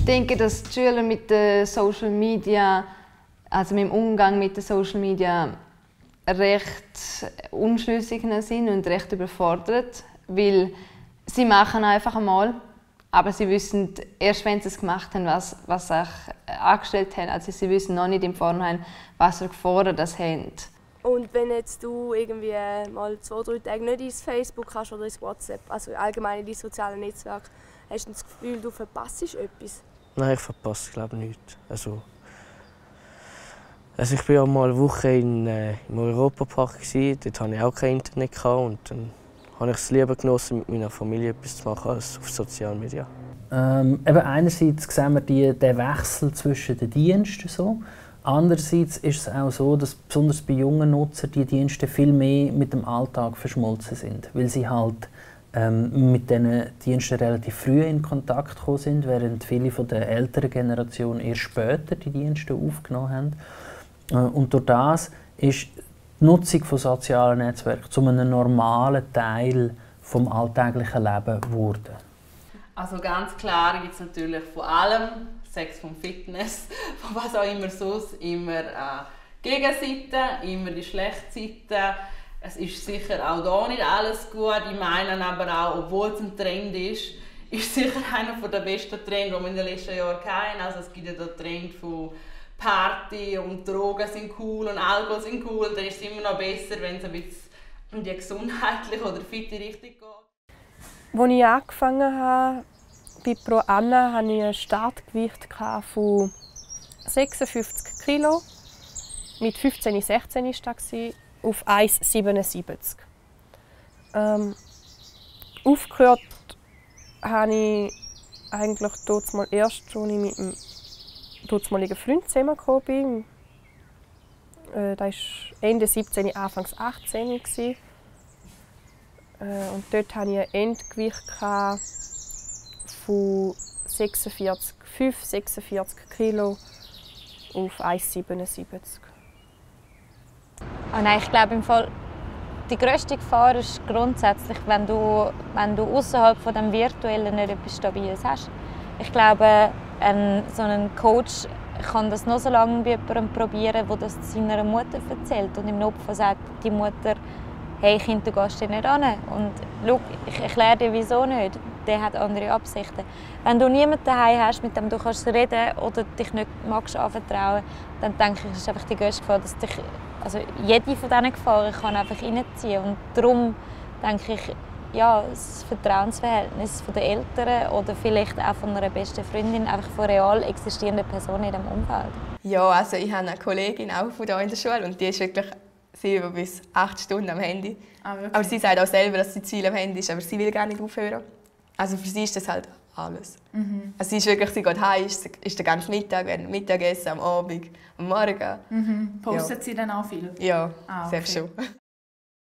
Ich denke, dass die Schüler mit den Social Media, also mit dem Umgang mit den Social Media, recht unschlüssig sind und recht überfordert, weil sie machen einfach einmal, aber sie wissen erst, wenn sie es gemacht haben, was sie angestellt haben. Also sie wissen noch nicht im Vorhinein, was für Gefahren das haben. Und wenn jetzt du irgendwie mal 2-3 Tage nicht ins Facebook hast oder ins WhatsApp, also allgemein in die sozialen Netzwerke, hast du das Gefühl, du verpasst etwas? Nein, ich verpasse glaube nichts. Also ich war ja mal eine Woche im Europapark. Dort hatte ich auch kein Internet. Und dann habe ich es lieber genossen, mit meiner Familie etwas zu machen, als auf sozialen Medien. Eben einerseits sehen wir den Wechsel zwischen den Diensten. So. Andererseits ist es auch so, dass besonders bei jungen Nutzern die Dienste viel mehr mit dem Alltag verschmolzen sind, weil sie halt mit diesen Diensten relativ früh in Kontakt gekommen sind, während viele von der älteren Generation erst später die Dienste aufgenommen haben. Und durch das ist die Nutzung von sozialen Netzwerken zu einem normalen Teil des alltäglichen Lebens geworden. Also ganz klar gibt es natürlich von allem, Sex vom Fitness, von was auch immer sonst, immer Gegenseiten, immer die schlechten Seiten. Es ist sicher auch da nicht alles gut. Ich meine aber auch, obwohl es ein Trend ist sicher einer der besten Trends, die wir in den letzten Jahren hatten. Also es gibt ja den Trend von Party und Drogen sind cool und Alkohol sind cool. Und dann ist es immer noch besser, wenn es ein bisschen in die gesundheitliche oder fitte Richtung geht. Als ich angefangen habe, bei Pro Anna, hatte ich ein Startgewicht von 56 kg. Mit 15, 16 war das, auf 1,77. Aufgehört habe ich eigentlich mal erst, als ich mit dem damaligen Freund zusammengekommen bin. Das war Ende 17, Anfang 18. Und dort hatte ich ein Endgewicht von 46 kg auf 1,77. Oh nein, ich glaube, im Fall, die grösste Gefahr ist grundsätzlich, wenn du außerhalb von dem Virtuellen nicht etwas Stabiles hast. Ich glaube, so ein Coach kann das noch so lange bei jemandem probieren, der das seiner Mutter erzählt. Und im Notfall sagt die Mutter, hey Kind, du gehst dir nicht an. Und schau, ich erkläre dir, wieso nicht. Der hat andere Absichten. Wenn du niemanden daheim hast, mit dem du kannst reden oder dich nicht magst anvertrauen, dann denke ich, ist einfach die grösste Gefahr, dass dich, also jede von diesen Gefahren kann einfach reinziehen. Und darum denke ich, ja, das Vertrauensverhältnis der Eltern oder vielleicht auch von einer besten Freundin, einfach von real existierenden Personen in diesem Umfeld. Ja, also ich habe eine Kollegin auch von hier in der Schule und die ist wirklich 7 bis 8 Stunden am Handy. Aber sie sagt auch selber, dass sie zu viel am Handy ist, aber sie will gar nicht aufhören. Also für sie ist das halt alles. Also sie ist wirklich, sie geht heim, ist den ganzen Mittag, während Mittagessen, am Abend, am Morgen. Postet sie dann auch viel? Ja, okay. selbst schon.